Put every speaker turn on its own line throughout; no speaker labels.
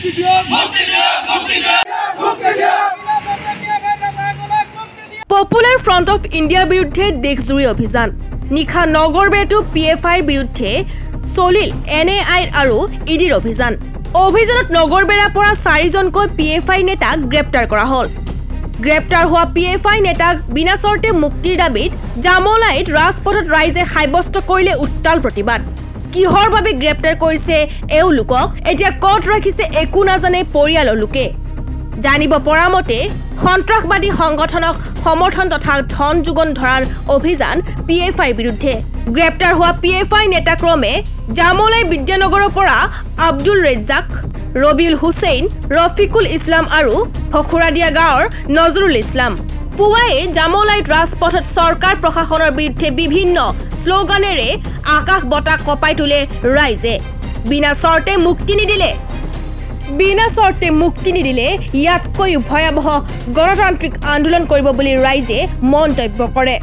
Popular front of ইন্ডিয়ার বিরুদ্ধে দেশজুৰি অভিযান নিশা নগৰবেটো পিএফআইৰ বিৰুদ্ধে চলিল এনএআইৰ আৰু ইডিৰ অভিযান অভিযানত নগৰবেৰাৰ পৰা 4জনকৈ পিএফআই নেতাক গ্ৰেপ্তাৰ কৰা হ'ল গ্ৰেপ্তাৰ হোৱা পিএফআই নেতাক বিনা চৰ্তে মুক্তিৰ দাবীত জামলাইত ৰাজপথত ৰাইজে সাব্যস্ত কৰিলে উত্তাল প্ৰতিবাদ কিহৰ বাবে গ্ৰেপ্তাৰ কৰিছে এওঁলোকক এতিয়া কত ৰাখিছে একো নাজানে পৰিয়ালৰ লোকে জানিব পৰা মতে সন্ত্ৰাসবাদী সংগঠনক সমৰ্থন তথা ধন যোগান ধৰাৰ অভিযান পিএফআইৰ বিৰুদ্ধে গ্ৰেপ্তাৰ হোৱা পিএফআই নেতা ক্ৰমে জামলাই বিদ্যানগৰৰ পৰা আব্দুল ৰেজ্জাক ৰবিউল হুছেইন ৰফিকুল ইছলাম আৰু ফখুৰাদিয়া গাঁৱৰ নজৰুল ইছলাম পুৱাই জামলাইত ৰাজপথত চৰকাৰ প্ৰশাসনৰ বিৰুদ্ধে বিভিন্ন স্লোগানেৰে আকাশ বতাহ কপাই তুলে ৰাইজে বিনা চৰ্তে মুক্তি নিদিলে ইয়াতকৈ ভয়াবহ গণতান্ত্ৰিক আন্দোলন কৰিব বুলি ৰাইজে মন্তব্য কৰে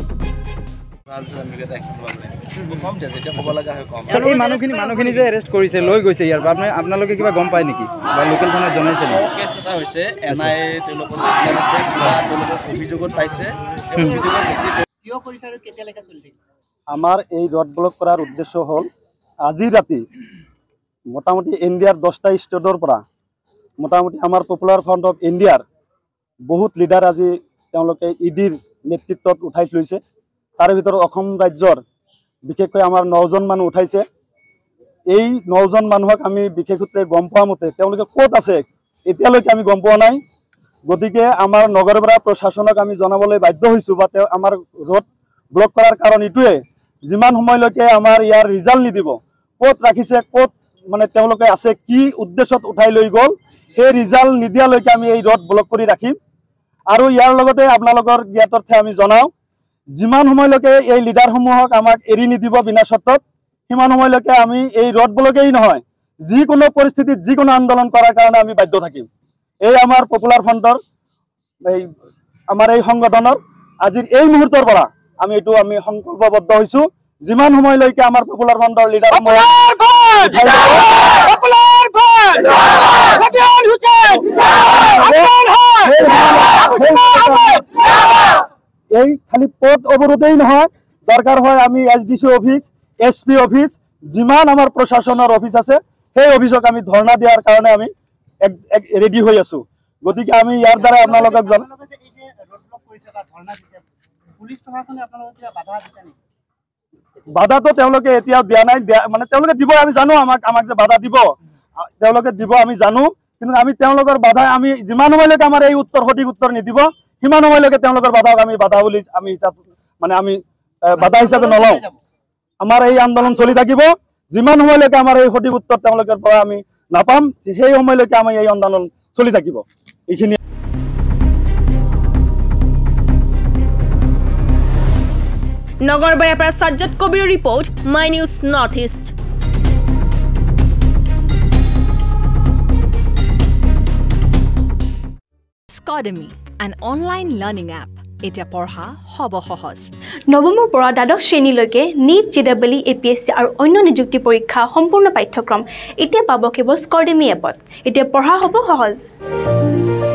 এই মানুহখিনি যে এৰেষ্ট কৰিছে লৈ গৈছে ইয়াৰ পৰা আপোনালোকে কিবা গম পায় নেকি বা লোকেল থানাত জনাইছে নেকি
কেছ এটা হৈছে এনআই তেওঁলোকৰ লোকেল আছে বা তেওঁলোকৰ অভিযোগত পাইছে এই অভিযোগৰ ভিত্তিত কিয় কৰিছে আৰু কেতিয়ালৈকে চলি থাকিব
আমাৰ এই ৰড ব্লক কৰাৰ উদ্দেশ্য হ'ল আজি ৰাতি মোটামুটি ইণ্ডিয়াৰ 10টা ষ্টেটৰ পৰা মোটামুটি আমাৰ পপুলাৰ ফ্ৰণ্ট অফ ইণ্ডিয়াৰ বহুত লিডাৰ আজি তেওঁলোকে ইডিৰ নেতৃত্বত উঠাই লৈছে তাৰে ভিতৰত অসম ৰাজ্যৰ বিশেষকৈ আমাৰ 9জন মানুহ উঠাইছে এই 9জন মানুহক আমি বিশেষ সূত্ৰে গম পোৱা মতে তেওঁলোকে ক'ত আছে এতিয়ালৈকে আমি গম পোৱা নাই গতিকে আমাৰ নগৰবেৰা প্ৰশাসনক আমি জনাবলৈ বাধ্য হৈছোঁ বা আমাৰ ৰোড ব্লক কৰাৰ কাৰণ ইটোৱে যিমান সময়লৈকে আমাৰ ইয়াৰ ৰিজাল্ট নিদিব ক'ত ৰাখিছে ক'ত মানে তেওঁলোকে আছে কি উদ্দেশ্যত উঠাই লৈ গ'ল সেই ৰিজাল্ট নিদিয়ালৈকে আমি এই ৰোড ব্লক কৰি ৰাখিম আৰু ইয়াৰ লগতে আপোনালোকৰ জ্ঞাতাৰ্থে আমি জনাওঁ যিমান সময়লৈকে এই লিডাৰসমূহক আমাক এৰি নিদিব বিনা চৰ্তত সিমান সময়লৈকে আমি এই ৰোড ব্লকেই নহয় যিকোনো পৰিস্থিতিত যিকোনো আন্দোলন কৰাৰ কাৰণে আমি বাধ্য থাকিম এই আমাৰ পপুলাৰ ফ্ৰণ্টৰ এই আমাৰ এই সংগঠনৰ আজিৰ এই মুহূৰ্তৰ পৰা আমি সংকল্পবদ্ধ হৈছোঁ যিমান সময়লৈকে আমাৰ পপুলাৰ ফ্ৰণ্টৰ লিডাৰ এই খালি পথ অৱৰোধেই নহয় দৰকাৰ হয় আমি এছডিসি অফিস এসপি অফিস যিমান আমাৰ প্ৰশাসনৰ অফিস আছে সেই অফিসক আমি ধৰ্ণা দিয়াৰ কাৰণে আমি ৰেডি হৈ আছো গতিকে আমি ইয়াৰ দ্বাৰা আপোনালোকক বাধাটো তেওঁলোকে এতিয়া দিয়া নাই মানে তেওঁলোকে দিব আমি জানো আমাক যে বাধা দিব তেওঁলোকে দিব আমি জানো কিন্তু আমি তেওঁলোকৰ বাধা আমি যিমান সময়লৈকে আমাৰ এই সঠিক উত্তৰ নিদিব সিমান সময়লৈকে তেওঁলোকৰ বাধাক আমি বাধা বুলি আমি মানে আমি বাধা হিচাপে নলওঁ আমাৰ এই আন্দোলন চলি থাকিব যিমান সময়লৈকে আমাৰ এই সঠিক উত্তৰ তেওঁলোকৰ পৰা আমি নাপাম সেই সময়লৈকে আমি এই আন্দোলন চলি থাকিব এইখিনি
নগৰবাৰীৰ পৰা সাজ্জাদ কবিৰৰ report my news north east
Scodemy, an online learning app. Eta porha hobo hohos.
নৱমৰ পৰা দ্বাদশ শ্ৰেণীলৈকে নীট জেডাবলি এপিএসসি আৰু অন্য নিযুক্তি পৰীক্ষা সম্পূৰ্ণ পাঠ্যক্ৰম এতিয়া পাব কেৱল Scodemy এপত এতিয়া পঢ়া হ'ব সহজ